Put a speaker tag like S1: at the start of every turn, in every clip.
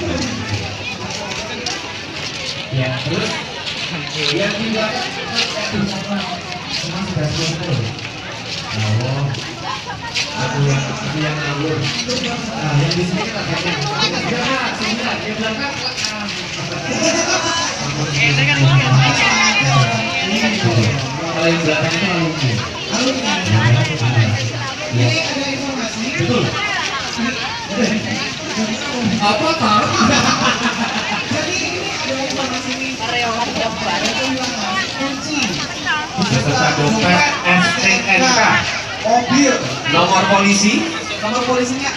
S1: Ya, terus yang di belakang semua sudah kumpul. Oh, aku yang ngawur. Nah, yang di sini kita lihat. Yang belakang. Kalau yang belakang itu alumni. Ini ada informasi. Betul. Apa tahu? Jadi ini ada informasi karyawan yang baru kunci. Beserta dompet STNK, mobil, nomor polisi. Nomor polisinya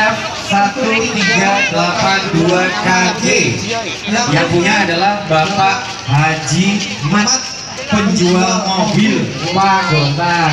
S1: F1382KG. Yang punya adalah Bapak Haji Mat, penjual mobil. Pak Gontang.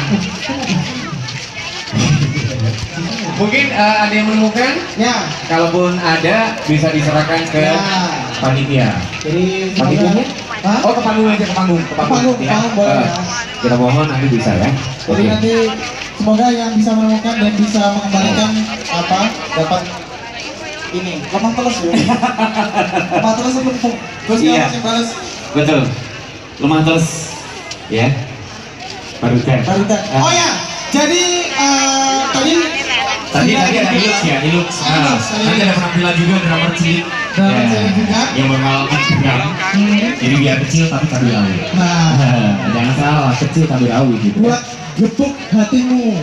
S1: Mungkin ada yang menemukan? Ya. Kalaupun ada, bisa diserahkan ke panitia. Jadi panitianya? Oh, ke panggung aja, ke panggung. Ke panggung boleh ya. Kita mohon nanti bisa ya.
S2: Jadi nanti semoga yang bisa menemukan dan bisa mengembalikan dapat ini lemah telus ya. Lemah telus empuk. Terus
S1: iya.
S2: Yang balas.
S1: Betul. Lemah telus. Ya. Barudan.
S2: Oh ya. Jadi
S1: tadi ada Ilux ya, Ilux. Nanti ada penampilan juga drama cilik. Yang mengalami drum. Jadi biar kecil tapi cabai rawit. Jangan salah, kecil cabai rawit gitu.
S2: Buat gebuk hatimu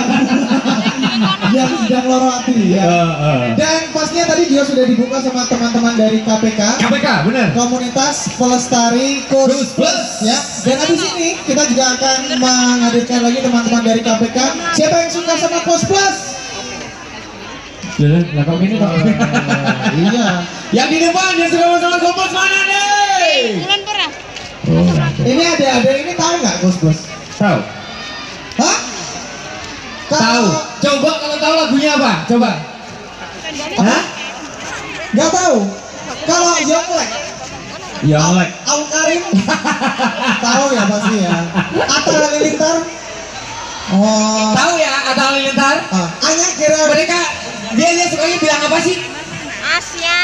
S2: yang sedang loro hati ya. Dan pastinya tadi juga sudah dibuka sama teman-teman dari KPK.
S1: Benar.
S2: Komunitas Pelestari Kurs Plus ya. Dan habis ini kita juga akan menghadirkan lagi teman-teman dari KPK. Siapa yang suka sama Kurs Plus?
S1: Lah kok ini Pak?
S2: Iya.
S1: Yang di depan yang sudah bersama Kurs Plus mana nih?
S3: Jangan pernah.
S2: Ini ada ini tahu nggak Kurs Plus?
S1: Tahu.
S2: Hah?
S1: Tahu. Coba kalau tahu lagunya apa? Coba.
S2: Hah? Nggak tahu. Kalau Yonglek.
S1: Yonglek.
S2: Al Karim. Tahu ya pasti ya. Atta Halilintar. Oh.
S1: Tahu ya Atta Halilintar?
S2: Anya kira
S1: mereka dia sukanya bilang apa sih?
S3: Asia.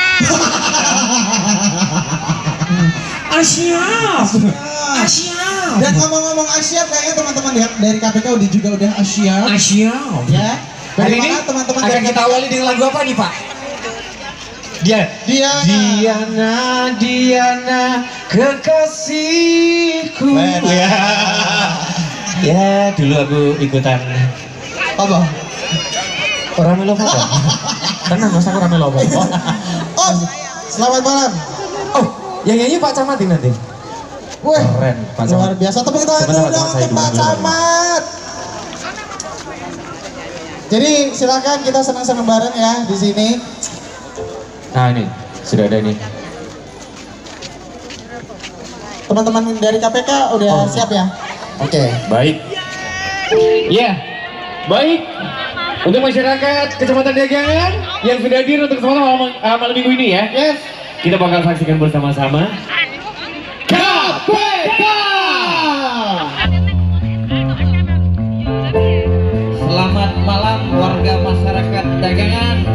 S2: Asia. Dan ngomong-ngomong Asia, kayaknya teman-teman dari KPK udah Asia. Ya.
S1: Hari ini
S2: teman-teman
S1: akan kita awali dengan lagu apa nih Pak? Diana kekasihku. Ya dulu aku ikutan
S2: apa?
S1: Orang Melo apa? Karena masa orang Melo apa?
S2: Oh, selamat malam.
S1: Oh, yang nyanyi Pak Camat ini nanti.
S2: Wah,
S1: keren, Pak Camat.
S2: Luar biasa, tepuk tangan dulu dong untuk Pak Camat. Jadi silakan kita senang-senang bareng ya di sini.
S1: Nah ini sudah ada nih.
S2: Teman-teman dari KPK udah siap ya? Oke.
S1: Baik. Iya. Baik. Untuk masyarakat Kecamatan Dagangan yang sudah hadir untuk kesempatan malam minggu ini ya.
S2: Yes.
S1: Kita bakal saksikan bersama-sama. KPK. Selamat malam warga masyarakat Dagangan.